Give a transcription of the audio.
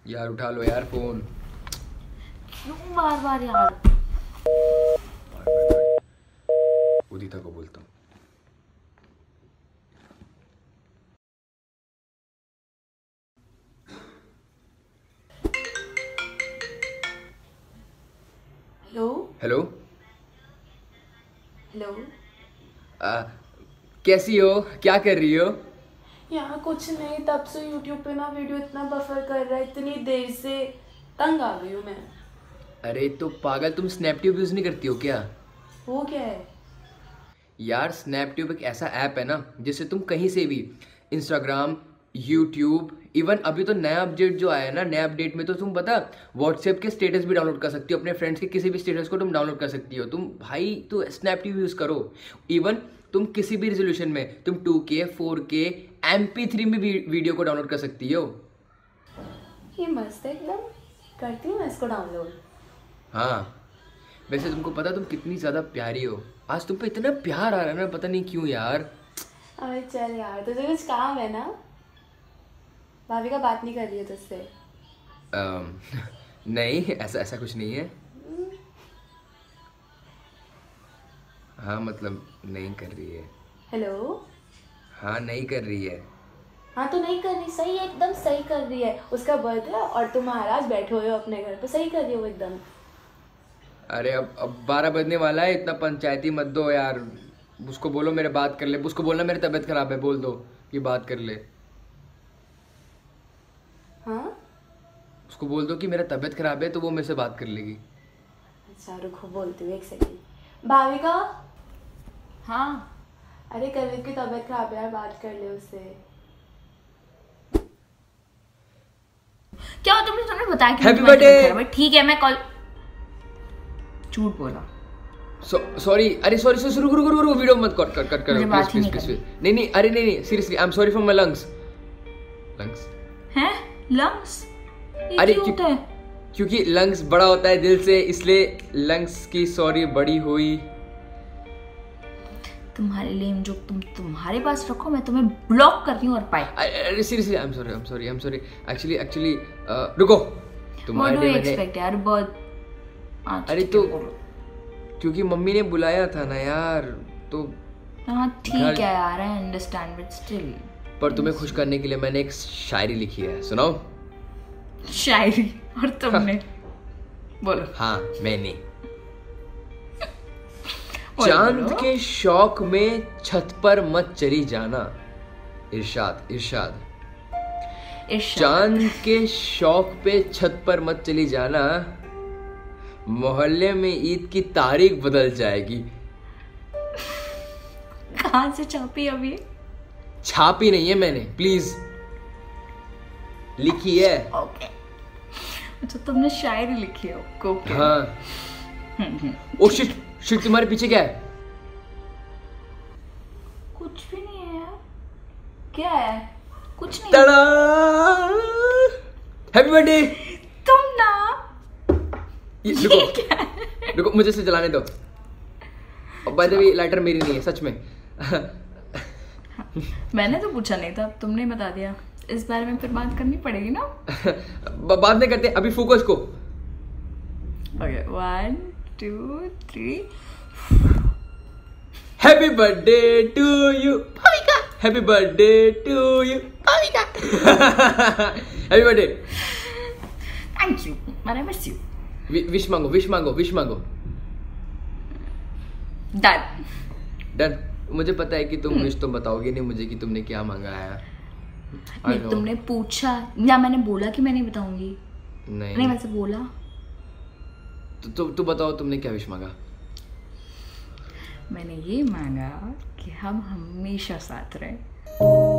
यार उठा लो यार फोन। क्यों बार बार यार? उदिता को बोलता हूँ। Hello hello. हेलो। कैसी हो, क्या कर रही हो? यहाँ कुछ नहीं, तब से YouTube पे ना वीडियो इतना बफर कर रहा है, इतनी देर से तंग आ गई हूँ मैं। अरे तो पागल, तुम स्नैपट्यूब यूज नहीं करती हो क्या? वो क्या है? यार स्नैपट्यूब एक ऐसा ऐप है ना जिससे तुम कहीं से भी इंस्टाग्राम, यूट्यूब, इवन अभी तो नया अपडेट जो आया है ना, नया अपडेट में तो तुम पता व्हाट्सएप के स्टेटस भी डाउनलोड कर सकती हो, अपने फ्रेंड्स के किसी भी स्टेटस को तुम डाउनलोड कर सकती हो। तुम भाई तो स्नैपट्यूब यूज़ करो। इवन तुम किसी भी रेजोल्यूशन में तुम 2K 4K MP3 में भी वीडियो को डाउनलोड कर सकती हो। ये मस्त है एकदम, करती हूँ मैं इसको डाउनलोड। हाँ वैसे तुमको पता तुम कितनी ज़्यादा प्यारी हो, आज तुम पे इतना प्यार आ रहा है ना, पता नहीं क्यों यार। अरे चल यार, तुझे कुछ काम है ना? भाभी का बात नहीं कर रही है तुझसे? नहीं ऐसा ऐसा कुछ नहीं है। हाँ मतलब नहीं कर रही है। हेलो। हाँ नहीं कर रही है। हाँ तो नहीं कर रही, सही है, एकदम सही कर रही है। उसका बर्थडे और तुम महाराज बैठे हुए हो अपने घर पे, सही कर रही हो एकदम। अरे अब 12 बजने वाला है, इतना पंचायती मत दो यार। उसको बोलो मेरे बात कर ले, उसको बोलना मेरी तबीयत खराब है, बोल दो कि बात कर ले। हाँ उसको बोल दो कि मेरा तबीयत खराब है तो वो मेरे से बात कर लेगी। अच्छा रुको, बोलती हूँ, एक सेकेंड। भाविका। हाँ। अरे कवित की तबीयत खराब है यार, बात कर ले उससे। क्या तुमने बताया कि Happy birthday! ठीक है मैं कॉल। झूठ बोला। सॉरी, अरे सॉरी रुको रुको रुको, वीडियो मत कट कट कट करो प्लीज प्लीज प्लीज। नहीं नहीं, अरे नहीं नहीं, seriously I am sorry for my lungs. Lungs हैं? लंग्स? अरे क्या होता है? क्योंकि लंग्स बड़ा होता है दिल से, इसलिए लंग्स की सॉरी बड़ी हुई। तुम्हारे लेम जो तुम तुम्हारे पास रखो, मैं तुम्हें ब्लॉक कर रही हूँ और पाए। अरे seriously I am sorry actually रुको तुम्हारे व्हाट डू यू मैंने एक्सपेक्ट यार, बहुत। अरे तो क्योंकि मम्मी ने बुलाया था ना यार, तो हाँ ठीक है यार, आई अंडरस्टैंड बट स्टिल। पर तुम्हें खुश करने के लिए मैंने एक शायरी लिखी है, सुनाओ? शायरी? और तुमने? बोलो। हाँ मैंने। चांद के शौक में छत पर मत चली जाना, इरशाद इरशाद। चांद के शौक पे छत पर मत चली जाना, मोहल्ले में ईद की तारीख बदल जाएगी। कहाँ से छापी अभी? छापी नहीं है मैंने, प्लीज लिखी है। ओके अच्छा, तुमने शायरी लिखी है? ओके हाँ। ओ शिट शिट, तुम्हारे पीछे क्या है? कुछ भी नहीं है यार। क्या है? कुछ नहीं। तड़ा! Happy birthday. तुम ना रुको रुको, मुझे से जलाने दो। बाय द वे लाइटर मेरी नहीं है सच में। मैंने तो पूछा नहीं था, तुमने बता दिया। इस बारे में फिर बात करनी पड़ेगी ना। बाद में करते, अभी फूको इसको। Okay 1 2 3। Happy birthday to you Bhavika, happy birthday to you Bhavika. Happy birthday. Thank you, I miss you. Wish मांगो विश मांगो विश मांगो। Done done. मुझे पता है कि तुम विश तो बताओगे नहीं मुझे कि तुमने क्या मांगा है। नहीं, तुमने पूछा या मैंने बोला कि मैं नहीं बताऊंगी? नहीं वैसे बोला तो बताओ तुमने क्या विश मांगा? मैंने ये मांगा कि हम हमेशा साथ रहे।